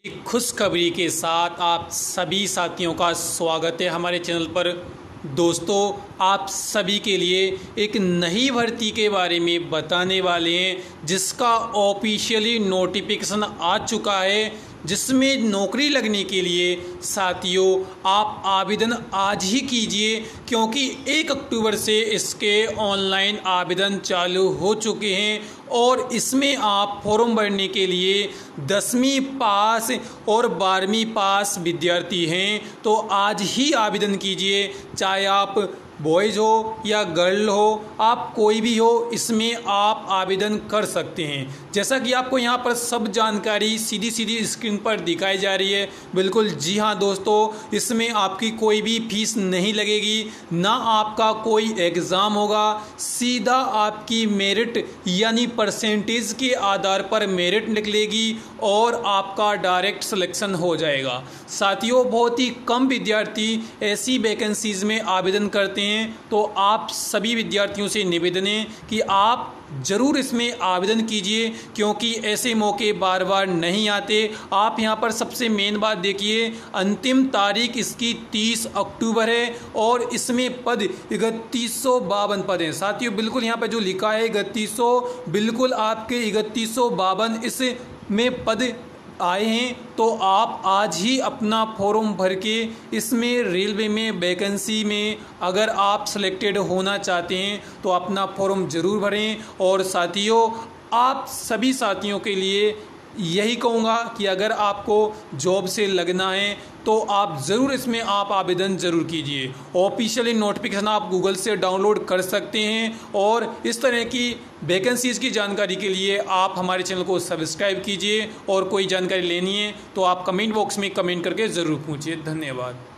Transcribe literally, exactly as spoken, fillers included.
एक खुशखबरी के साथ आप सभी साथियों का स्वागत है हमारे चैनल पर। दोस्तों, आप सभी के लिए एक नई भर्ती के बारे में बताने वाले हैं जिसका ऑफिशियली नोटिफिकेशन आ चुका है, जिसमें नौकरी लगने के लिए साथियों आप आवेदन आज ही कीजिए, क्योंकि एक अक्टूबर से इसके ऑनलाइन आवेदन चालू हो चुके हैं और इसमें आप फॉर्म भरने के लिए दसवीं पास और बारहवीं पास विद्यार्थी हैं तो आज ही आवेदन कीजिए। चाहे आप बॉयज़ हो या गर्ल हो, आप कोई भी हो, इसमें आप आवेदन कर सकते हैं। जैसा कि आपको यहाँ पर सब जानकारी सीधी सीधी स्क्रीन पर दिखाई जा रही है। बिल्कुल जी हाँ दोस्तों, इसमें आपकी कोई भी फीस नहीं लगेगी, ना आपका कोई एग्ज़ाम होगा। सीधा आपकी मेरिट यानी परसेंटेज के आधार पर मेरिट निकलेगी और आपका डायरेक्ट सिलेक्शन हो जाएगा। साथियों, बहुत ही कम विद्यार्थी ऐसी वैकेंसीज में आवेदन करते हैं, तो आप सभी विद्यार्थियों से निवेदन है कि आप ज़रूर इसमें आवेदन कीजिए, क्योंकि ऐसे मौके बार बार नहीं आते। आप यहां पर सबसे मेन बात देखिए, अंतिम तारीख इसकी तीस अक्टूबर है और इसमें पद इकतीस सौ बावन पद हैं। साथियों, बिल्कुल यहां पर जो लिखा है इकतीस सौ, बिल्कुल आपके इकतीस सौ बावन इसमें पद आए हैं। तो आप आज ही अपना फॉर्म भर के इसमें रेलवे में वैकेंसी में अगर आप सिलेक्टेड होना चाहते हैं तो अपना फॉर्म ज़रूर भरें। और साथियों, आप सभी साथियों के लिए यही कहूँगा कि अगर आपको जॉब से लगना है तो आप ज़रूर इसमें आप आवेदन ज़रूर कीजिए। ऑफिशियली नोटिफिकेशन आप गूगल से डाउनलोड कर सकते हैं और इस तरह की वैकेंसीज़ की जानकारी के लिए आप हमारे चैनल को सब्सक्राइब कीजिए। और कोई जानकारी लेनी है तो आप कमेंट बॉक्स में कमेंट करके ज़रूर पूछिए। धन्यवाद।